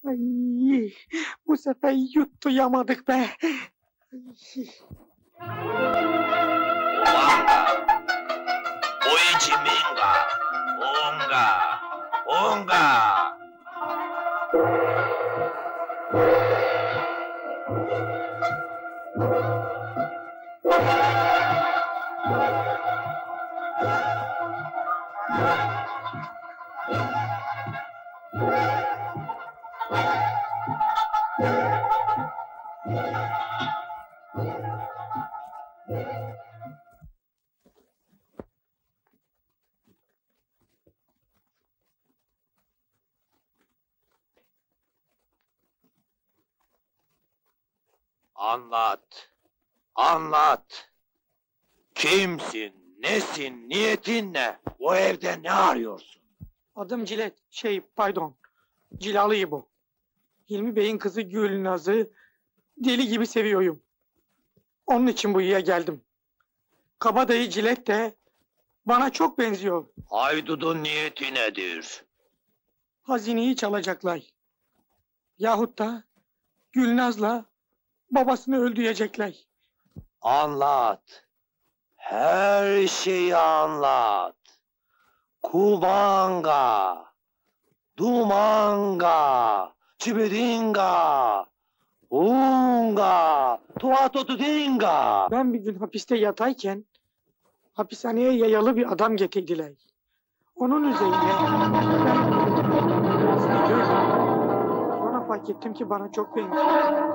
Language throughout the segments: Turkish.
Ay, bu sefer yuttuyamadık be. Uanga, Uichiminga, Unga, Unga. Anlat, anlat. Kimsin, nesin, niyetin ne? Bu evde ne arıyorsun? Adım Cilet, pardon, Cilalı bu. Hilmi Bey'in kızı Gülnaz'ı deli gibi seviyorum. Onun için buraya geldim. Kabadayı Cilet de bana çok benziyor. Haydudun niyeti nedir? Hazineyi çalacaklar. Yahut da Gülnaz'la babasını öldürecekler. Anlat. Her şeyi anlat. Kubanga, Dumanga, Çibidinga, Unga, Tuatotudinga. Ben bir gün hapiste yatayken hapishaneye yayalı bir adam getirdiler. Onun üzerine ben Gülnaz'ı gördüm. Sonra fark ettim ki bana çok benziyor.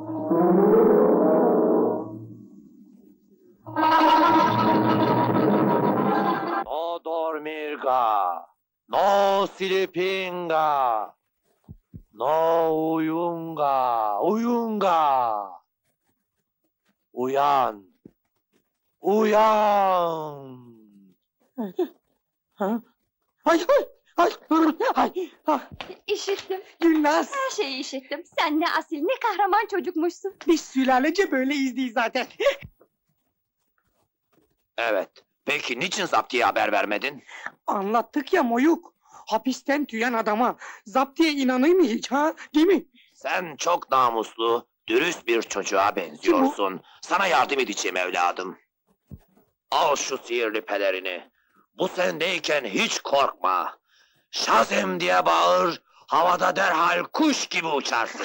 No dormirga, no silipinga, no uyunga, uyunga. Uyan, uyan. Ha? Ay, ay, ay, ay, İşittim. Gülnaz, Her şeyi işittim. Sen ne asil, ne kahraman çocukmuşsun. biz sülalece böyleyiz değil zaten. Evet, peki niçin zaptiye haber vermedin? Anlattık ya Moyuk. Hapisten tüyen adama zaptiye inanır mı hiç ha? Değil mi? Sen çok namuslu, dürüst bir çocuğa benziyorsun. Sana yardım edeceğim evladım. Al şu sihirli pelerini. Bu sendeyken hiç korkma. Şazem diye bağır, havada derhal kuş gibi uçarsın.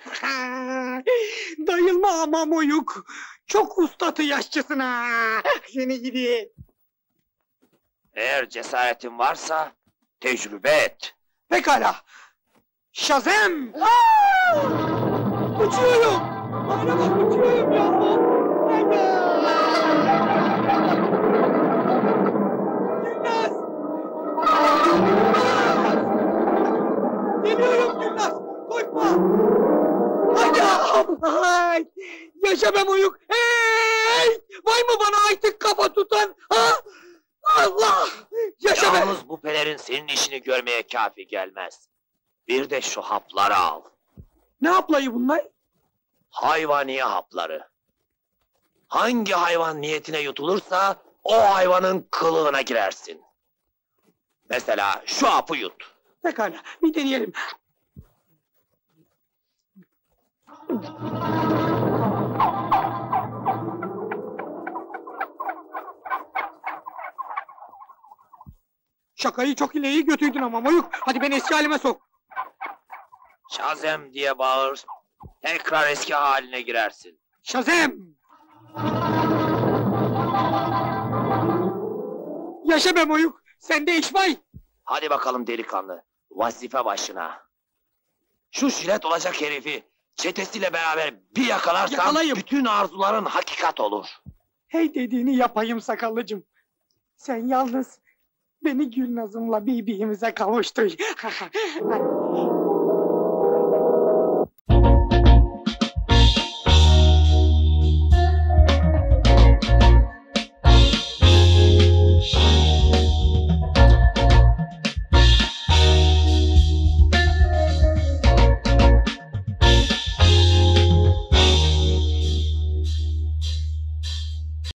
Dayılma ama Moyuk. Çok ustatı yaşçısın ha. Seni gidi. Eğer cesaretin varsa tecrübe et. Pekala. Şazem! Uçuyorum. Bana bak uçuyorum ya. Gülnaz! Geliyorum Gülnaz. Korkma. Ay! Yaşa be Moyuk. Hey! Vay mı bana artık kafa tutan? Ha? Allah! Yaşa be! Yalnız bu pelerin senin işini görmeye kafi gelmez. Bir de şu hapları al. Ne yaplayı bunlar? Hayvaniye hapları. Hangi hayvan niyetine yutulursa o hayvanın kılığına girersin. Mesela şu hapı yut. Pekala, bir deneyelim. Şakayı çok ileri götürdün ama Moyuk. Hadi beni eski halime sok. Şazem diye bağır. Tekrar eski haline girersin. Şazem! Yaşa be Moyuk. Sende iş var. Hadi bakalım delikanlı. Vazife başına. Şu jilet olacak herifi çetesiyle beraber bir yakalarsan Yakalayayım. bütün arzuların hakikat olur. Hey dediğini yapayım sakallıcım. Sen yalnız beni Gülnaz'ımla birbirimize kavuştur.